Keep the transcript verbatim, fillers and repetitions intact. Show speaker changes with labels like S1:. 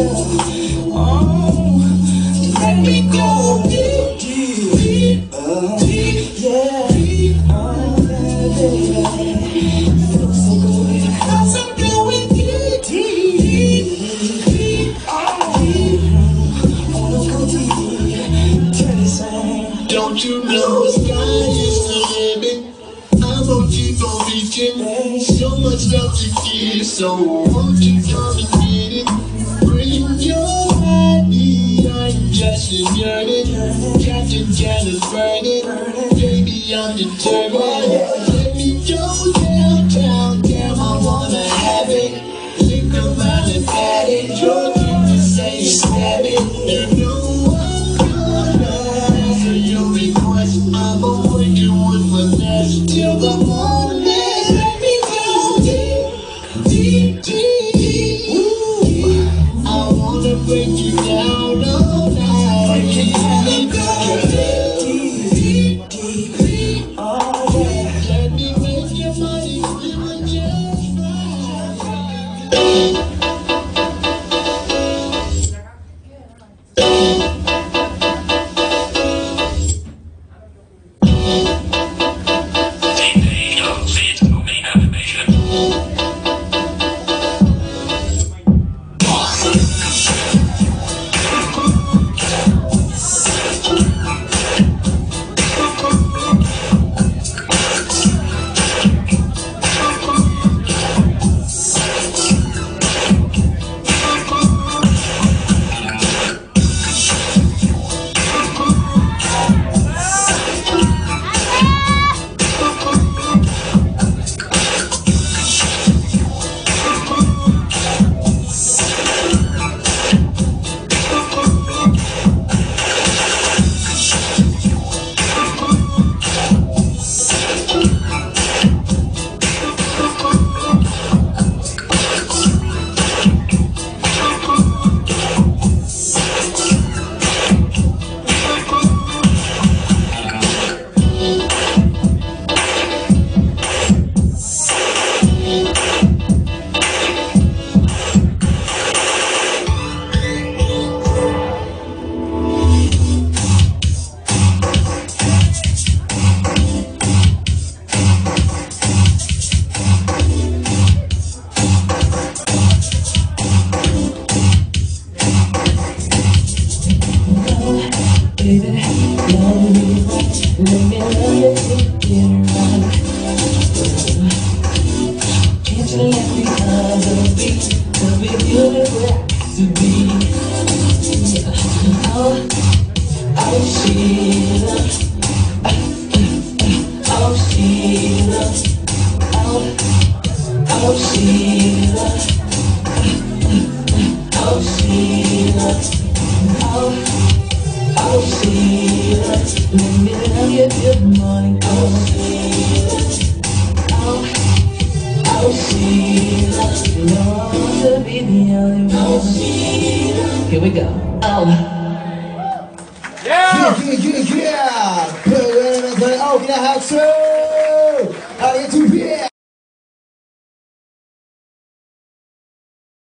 S1: Oh, let me go deep, deep, oh, deep, yeah. Oh, baby, feels so good. I'm so good with you, deep, deep, oh, deep. Wanna go deep, dirty side.
S2: Don't you know the sky is the limit? I'm gonna keep on reaching. So much love to give, so won't you come and get it? Bring your body, I'm just a yearning. Captain Cannon's burning, baby I'm determined. Let me go downtown, damn I wanna have it. Lick around and pat it, your thing to say you stab it. You know I'm gonna answer your request. I'm a working with finesse till the morning. Let me go deep, deep, deep. Ooh, I wanna break you down all night.
S1: Break it down, girl. Deep, deep, deep, deep. Oh yeah.
S2: Let me make your body feel just right.
S1: Baby, love me right, let me love you to get right. Can't you let me have the beat, the beat you look to be. Oh, oh Sheila, oh Sheila, oh, oh Sheila, oh Sheila, oh. Oh Sheila, let me love you till the morning. Oh Sheila, oh, oh Sheila, you know I want to be the only one. Oh Sheila, here we go. Oh.
S3: Yeah, yeah, yeah, yeah. Put it in the open house. How you do? Yeah.